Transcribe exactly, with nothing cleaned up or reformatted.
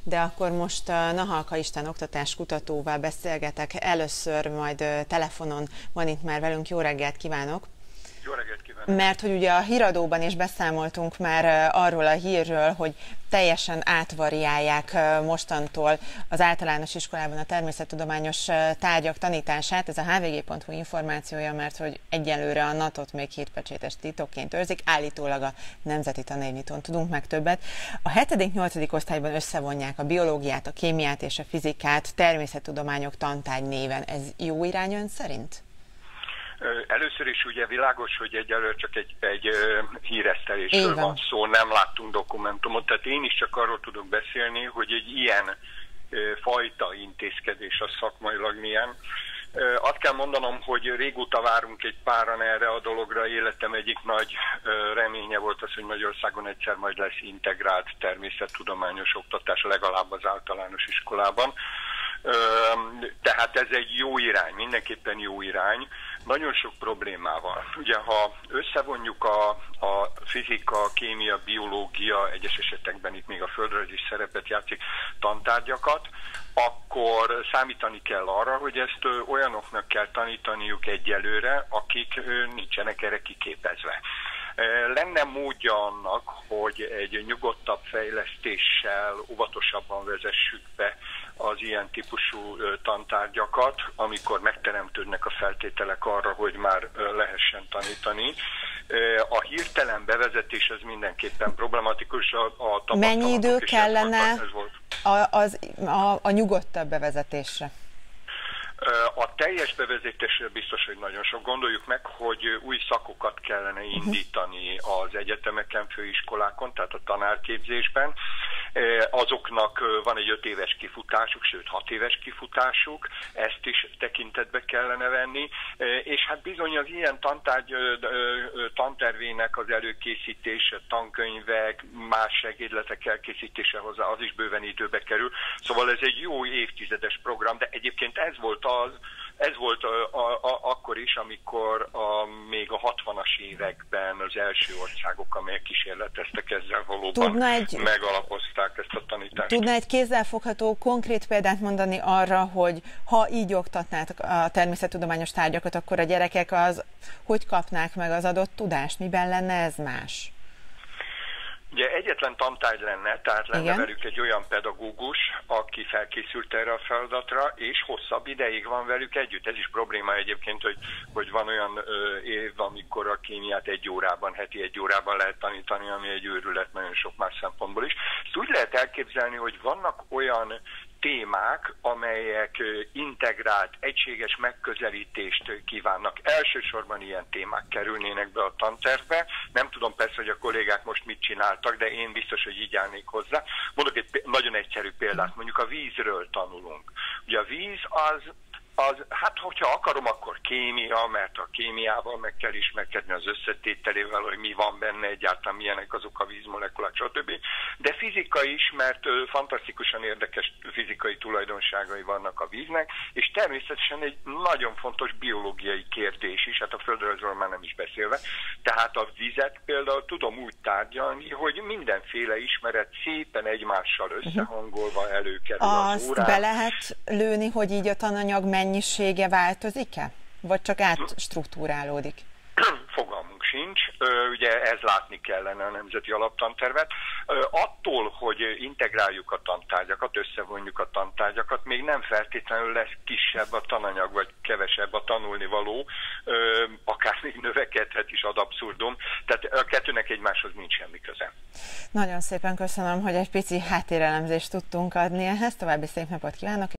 De akkor most Nahalka István oktatáskutatóval beszélgetek. Először majd telefonon van itt már velünk. Jó reggelt kívánok! Jó reggelt kívánok! Mert hogy ugye a híradóban is beszámoltunk már arról a hírről, hogy teljesen átvariálják mostantól az általános iskolában a természettudományos tárgyak tanítását. Ez a há vé gé pont hú információja, mert hogy egyelőre a natot még hírpecsétes titokként őrzik, állítólag a Nemzeti Tanérnyitón tudunk meg többet. A hetedik-nyolcadik osztályban összevonják a biológiát, a kémiát és a fizikát természettudományok tantárgy néven. Ez jó irány ön szerint? Először is ugye világos, hogy egyelőre csak egy, egy híresztelésről van szó, nem láttunk dokumentumot, tehát én is csak arról tudok beszélni, hogy egy ilyen fajta intézkedés a szakmailag milyen. Azt kell mondanom, hogy régóta várunk egy páran erre a dologra, életem egyik nagy reménye volt az, hogy Magyarországon egyszer majd lesz integrált természettudományos oktatás, legalább az általános iskolában. Tehát ez egy jó irány, mindenképpen jó irány, nagyon sok problémával. Ugye, ha összevonjuk a, a fizika, kémia, biológia, egyes esetekben itt még a földrajz is szerepet játszik tantárgyakat, akkor számítani kell arra, hogy ezt olyanoknak kell tanítaniuk egyelőre, akik nincsenek erre kiképezve. Lenne módja annak, hogy egy nyugodtabb fejlesztéssel óvatosabban vezessük be az ilyen típusú tantárgyakat, amikor megteremtődnek a feltételek arra, hogy már lehessen tanítani. A hirtelen bevezetés az mindenképpen problematikus. A, a Mennyi idő kellene a, az, a, a nyugodtabb bevezetésre? A teljes bevezetésre biztos, hogy nagyon sok. Gondoljuk meg, hogy új szakokat kellene indítani az egyetemeken, főiskolákon, tehát a tanárképzésben. Azoknak van egy öt éves kifutásuk, sőt hat éves kifutásuk, ezt is tekintetbe kellene venni, és hát bizony az ilyen tantárgy, tantervének az előkészítése, tankönyvek, más segédletek elkészítése hozzá, az is bőven időbe kerül. Szóval ez egy jó évtizedes program, de egyébként ez volt az, ez volt a, a, a, akkor is, amikor a, még a hatvanas években az első országok, amelyek kísérleteztek ezzel valóban, egy, megalapozták ezt a tanítást. Tudna egy kézzelfogható, konkrét példát mondani arra, hogy ha így oktatnák a természettudományos tárgyakat, akkor a gyerekek az hogy kapnák meg az adott tudást? Miben lenne ez más? Ugye egyetlen tantárgy lenne, tehát lenne Igen. velük egy olyan pedagógus, aki felkészült erre a feladatra, és hosszabb ideig van velük együtt. Ez is probléma egyébként, hogy, hogy van olyan ö, év, amikor a kémiát egy órában, heti egy órában lehet tanítani, ami egy őrület nagyon sok más szempontból is. Ezt úgy lehet elképzelni, hogy vannak olyan témák, amelyek integrált, egységes megközelítést kívánnak. Elsősorban ilyen témák kerülnének be a tantervbe. Nem tudom persze, hogy a kollégák most mit csináltak, de én biztos, hogy így állnék hozzá. Mondok egy nagyon egyszerű példát, mondjuk a vízről tanulunk. Ugye a víz az Az, hát, hogyha akarom, akkor kémia, mert a kémiával meg kell ismerkedni az összetételével, hogy mi van benne egyáltalán, milyenek azok a vízmolekulák, stb. De fizika is, mert ö, fantasztikusan érdekes fizikai tulajdonságai vannak a víznek, és természetesen egy nagyon fontos biológiai kérdés is, hát a földrajzról már nem is beszélve. Tehát a vizet például tudom úgy tárgyalni, hogy mindenféle ismeret szépen egymással összehangolva előkerül az Azt órán. be lehet lőni, hogy így a tananyag mennyisége változik-e? Vagy csak átstruktúrálódik? Fogalmunk sincs. Ugye ez látni kellene a Nemzeti Alaptantervet. Attól, hogy integráljuk a tantárgyakat, összevonjuk a tantárgyakat, még nem feltétlenül lesz kisebb a tananyag, vagy kevesebb a tanulnivaló, akár még növekedhet is ad abszurdum. Tehát a kettőnek egymáshoz nincs semmi köze. Nagyon szépen köszönöm, hogy egy pici háttérelemzést tudtunk adni ehhez. További szép napot kívánok!